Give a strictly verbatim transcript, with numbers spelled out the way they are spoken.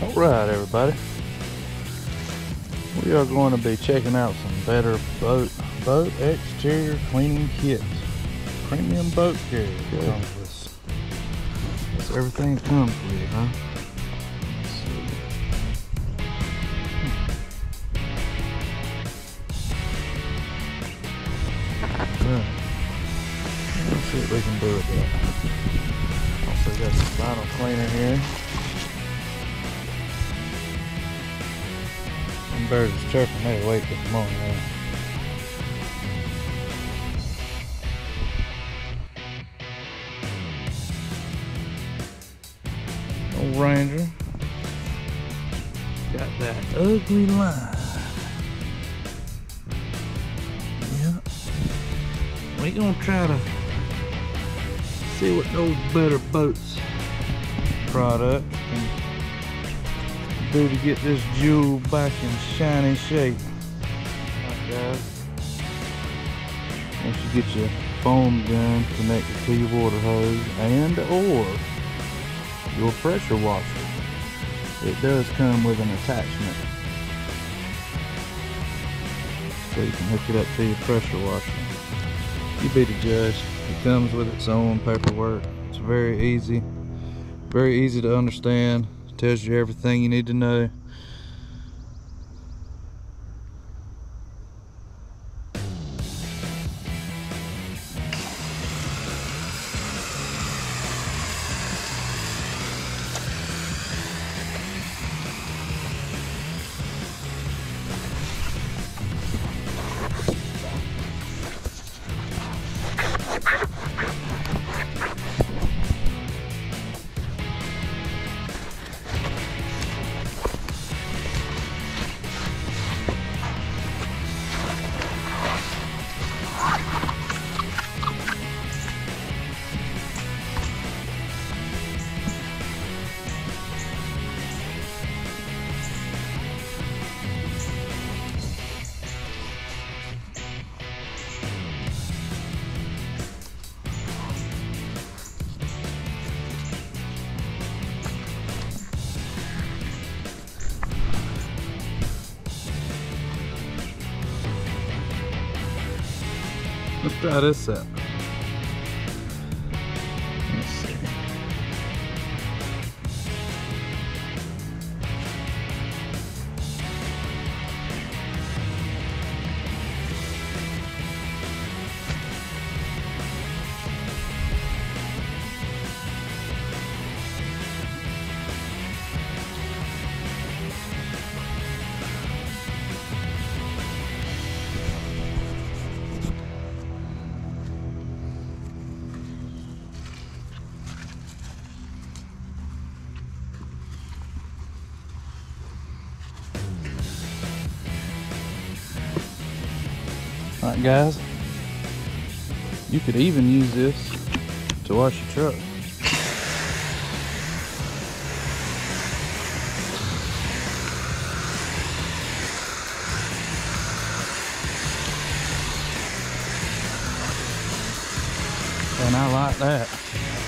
Alright everybody, we are going to be checking out some better boat boat exterior cleaning kits. Premium boat care comes with. That's everything it comes with, huh? Let's see. Right. Let's see what we can do with that. Also got some vinyl cleaner here. Them birds is chirping, they awake this morning now. Old Ranger got that ugly line. Yeah, we gonna try to see what those Better Boats products can do to get this jewel back in shiny shape. Alright guys, once you get your foam gun connected to your water hose and or your pressure washer, it does come with an attachment so you can hook it up to your pressure washer. You be the judge. It comes with its own paperwork. It's very easy, very easy to understand. It tells you everything you need to know. Let's try this out. Let's see. Alright guys, you could even use this to wash your truck. And I like that.